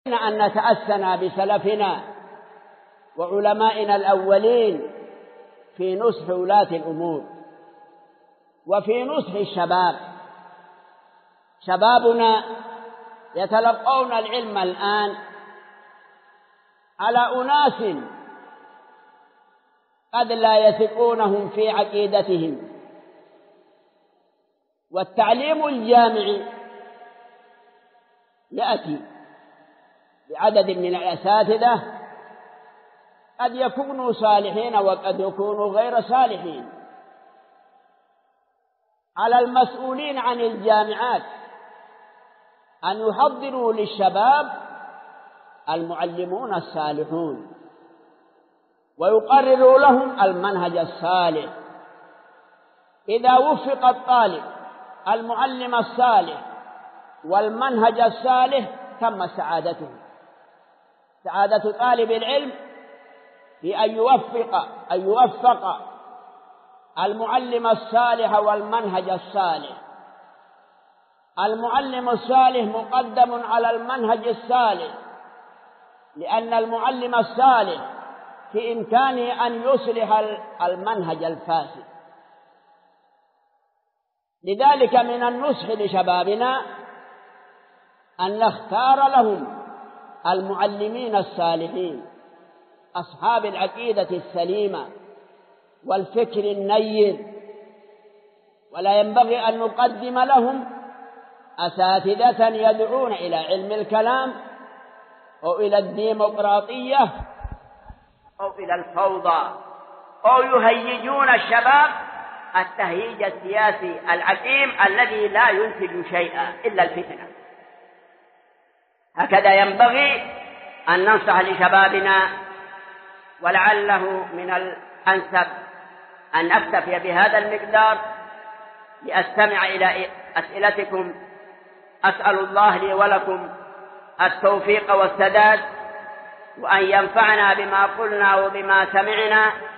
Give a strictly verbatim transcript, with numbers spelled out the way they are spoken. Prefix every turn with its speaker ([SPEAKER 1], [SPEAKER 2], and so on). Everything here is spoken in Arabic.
[SPEAKER 1] أن نتأسنا بسلفنا وعلمائنا الأولين في نصح ولاة الأمور وفي نصح الشباب. شبابنا يتلقون العلم الآن على أناس قد لا يثقونهم في عقيدتهم، والتعليم الجامعي يأتي بعدد من الأساتذة قد يكونوا صالحين وقد يكونوا غير صالحين. على المسؤولين عن الجامعات أن يحضروا للشباب المعلمون الصالحون ويقرروا لهم المنهج الصالح. إذا وفق الطالب المعلم الصالح والمنهج الصالح تم سعادته. سعادة طالب العلم في أن يوفق أن يوفق المعلم الصالح والمنهج الصالح. المعلم الصالح مقدم على المنهج الصالح، لأن المعلم الصالح في إمكانه أن يصلح المنهج الفاسد. لذلك من النصح لشبابنا أن نختار لهم المعلمين الصالحين أصحاب العقيدة السليمة والفكر النير، ولا ينبغي أن نقدم لهم أساتذة يدعون إلى علم الكلام أو إلى الديمقراطية أو إلى الفوضى أو يهيجون الشباب التهييج السياسي العقيم الذي لا ينتج شيئا إلا الفتنة. هكذا ينبغي أن ننصح لشبابنا، ولعله من الأنسب أن أكتفي بهذا المقدار لأستمع إلى أسئلتكم. أسأل الله لي ولكم التوفيق والسداد، وأن ينفعنا بما قلنا وبما سمعنا،